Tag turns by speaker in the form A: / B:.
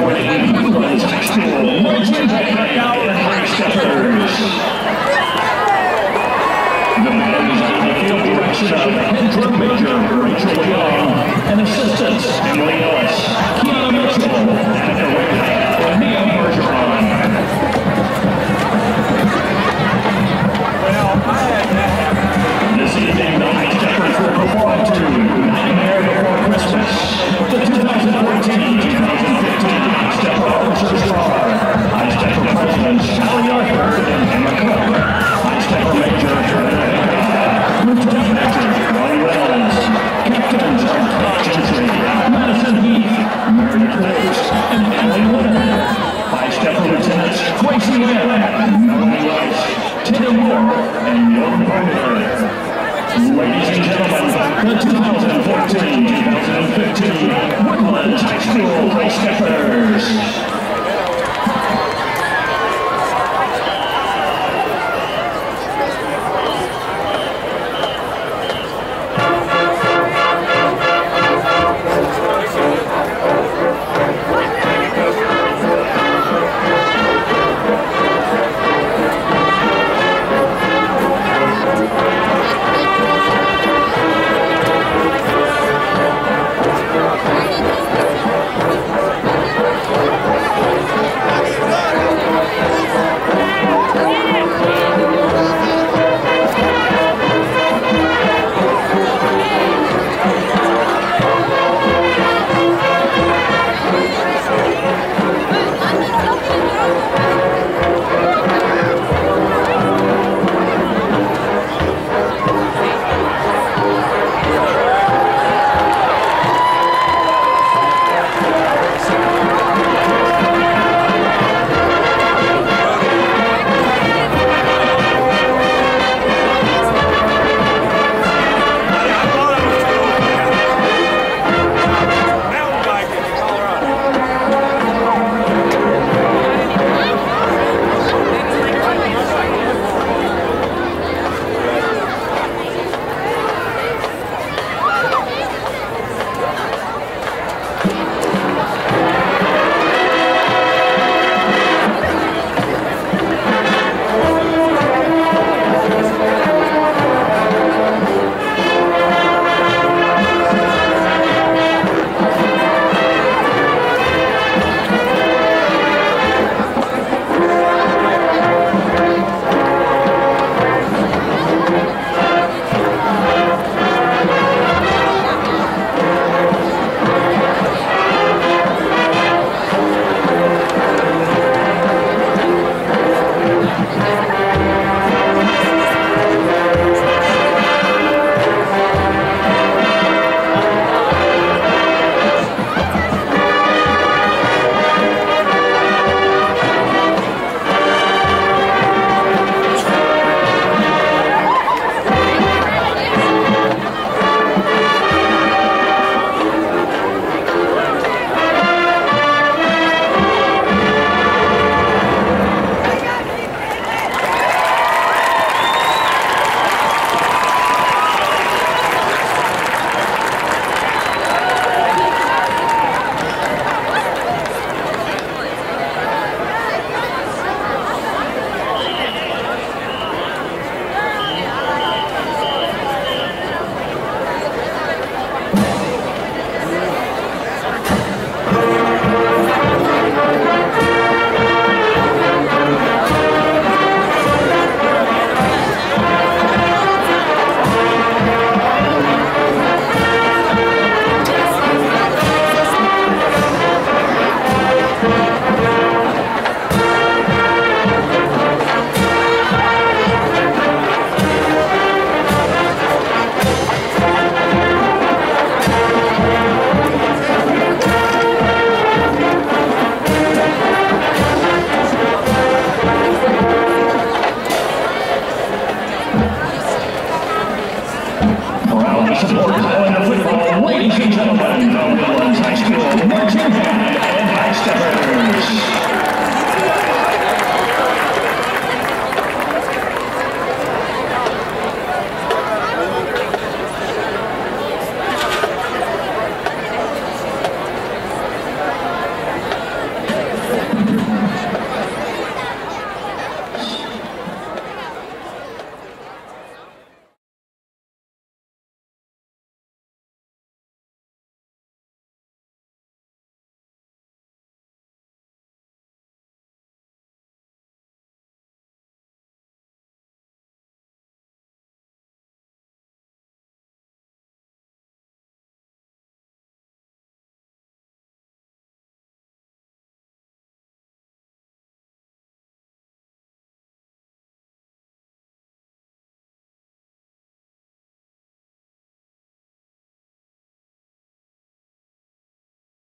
A: representing Woodlands High School Highsteppers. The band is under the field direction of head drum major Rachel Young and assistants Emily Ellis, Kiana Mitchell, Anna Wiggly, and Mia Bergeron. This evening, the Highsteppers will perform to Nightmare Before Christmas, the 2014-2015 Highstepper Officers Draw. Highstepper Presidents Sally Arthur and Emma Cook. Highstepper Major Lieutenant Major Ronnie Reynolds. Captains are Clark Gentry, Madison Heath, Meredith Rose, and Emily Leonard. Highstepper Lieutenants Quincy Webb, Melanie Rice, Tina Moore, and Young Barber. Ladies and gentlemen, the 2014-2015 Woodlands High School Highsteppers.